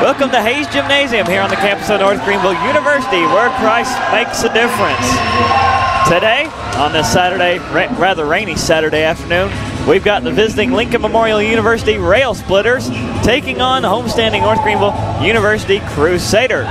Welcome to Hayes Gymnasium here on the campus of North Greenville University, where Christ makes a difference. Today, on this Saturday, rather rainy Saturday afternoon, we've got the visiting Lincoln Memorial University Railsplitters taking on the homestanding North Greenville University Crusaders.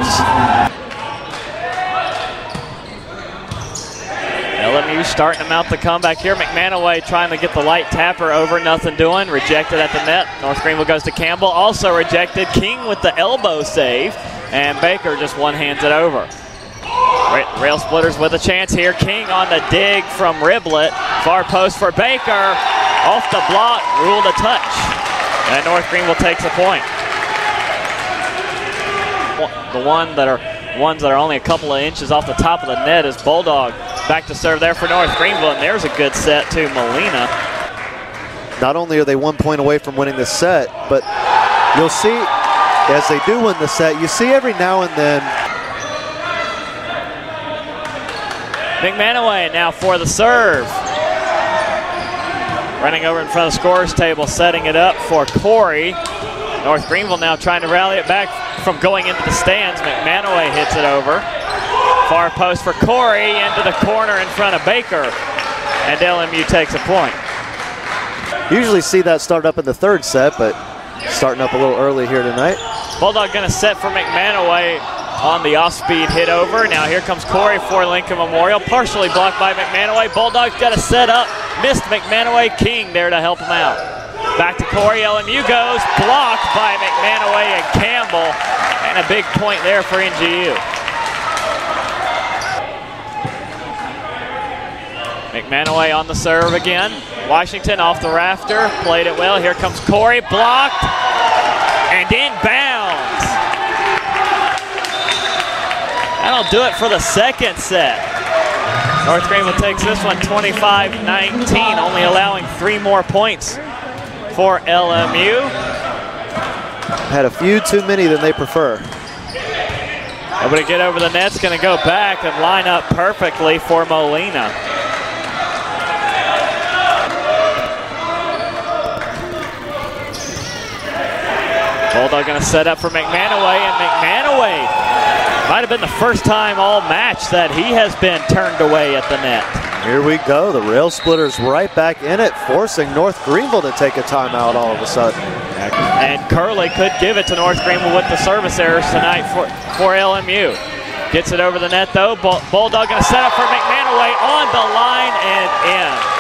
LMU starting them out the comeback here. McManaway trying to get the light tapper over, nothing doing. Rejected at the net. North Greenville goes to Campbell, also rejected. King with the elbow save, and Baker just one-hands it over. Railsplitters with a chance here. King on the dig from Riblet. Far post for Baker. Off the block, ruled a touch. And North Greenville takes a point. The ones that are only a couple of inches off the top of the net is Bulldog. Back to serve there for North Greenville, and there's a good set to Molina. Not only are they 1 point away from winning the set, but you'll see as they do win the set, you see every now and then. McManaway now for the serve. Running over in front of the scorer's table, setting it up for Corey. North Greenville now trying to rally it back from going into the stands. McManaway hits it over. Far post for Corey, into the corner in front of Baker, and LMU takes a point. Usually see that start up in the third set, but starting up a little early here tonight. Bulldog gonna set for McManaway on the off-speed hit over. Now here comes Corey for Lincoln Memorial, partially blocked by McManaway. Bulldog's got to set up, missed McManaway. King there to help him out. Back to Corey, LMU goes, blocked by McManaway and Campbell, and a big point there for NGU. McManaway on the serve again. Washington off the rafter, played it well. Here comes Corey, blocked, and inbounds. That'll do it for the second set. North Greenville takes this one 25-19, only allowing 3 more points for LMU. Had a few too many than they prefer. Able to get over the net's gonna go back and line up perfectly for Molina. Bulldog gonna set up for McManaway, and McManaway might have been the first time all match that he has been turned away at the net. Here we go, the Railsplitters right back in it, forcing North Greenville to take a timeout all of a sudden. And Curley could give it to North Greenville with the service errors tonight for LMU. Gets it over the net though. Bulldog gonna set up for McManaway on the line and in.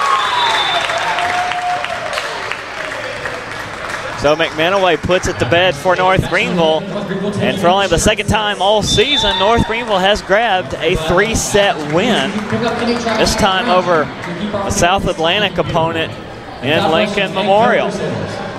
So McManaway puts it to bed for North Greenville, and for only the second time all season, North Greenville has grabbed a 3-set win, this time over a South Atlantic opponent in Lincoln Memorial.